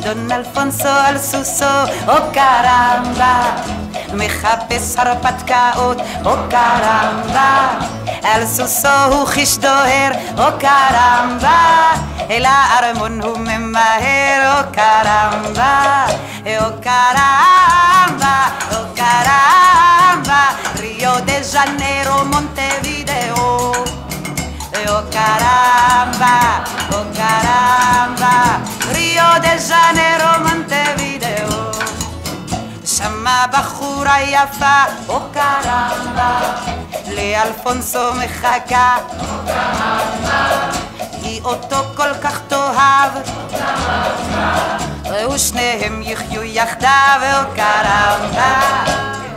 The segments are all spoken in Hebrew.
דון אלפונסו על סוסו, או קרמבה, מחפש הרפתקאות, או קרמבה, על סוסו הוא חיש דוהר, או קרמבה, אל הארמון הוא ממהר, או קרמבה, או קרמבה, או קרמבה, ריו דה ז'נרו, מונטווידאו, oh caramba, Rio de Janeiro, Montevideo. שמה בחורה יפה, oh caramba, לאלפונסו מחכה, oh caramba, היא אותו כל כך תאהב, oh caramba, ושניהם יחיו יחדיו, oh caramba.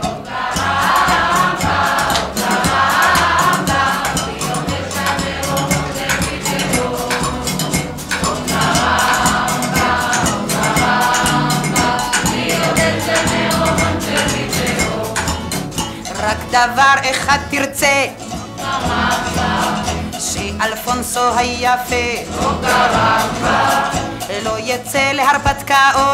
רק דבר אחד תרצה, שאלפונסו היפה לא יצא להרפתקאות,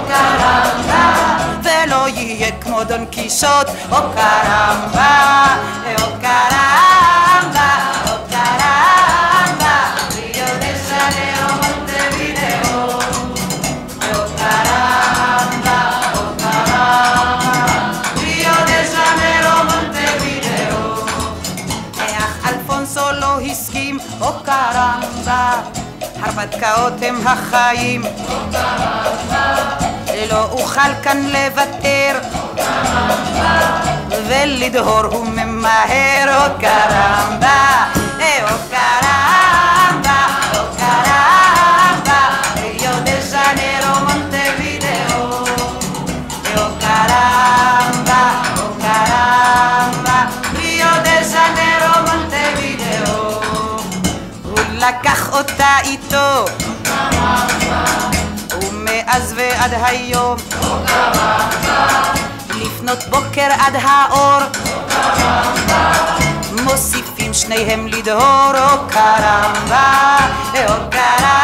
ולא יהיה כמו דון קישוט, או קרמבה, או קרמבה, או קרמבה, ריו דה ז'נרו, מונטווידאו, או קרמבה, או קרמבה, ריו דה ז'נרו, מונטווידאו. אך אלפונסו לא הסכים, או קרמבה, הרפתקאות הם החיים, או קרמבה, לא אוכל כאן לוותר, או קרמבה, ולדהור הוא ממהר, או קרמבה, או קרמבה, או קרמבה, ריו דה ז'נרו, מונטווידאו, או קרמבה, או קרמבה, ריו דה ז'נרו, מונטווידאו. הוא לקח אותה איתו, ומאז ועד היום, לפנות בוקר עד האור, מוסיפים שניהם לדהור, או קרמבה, או קרמבה.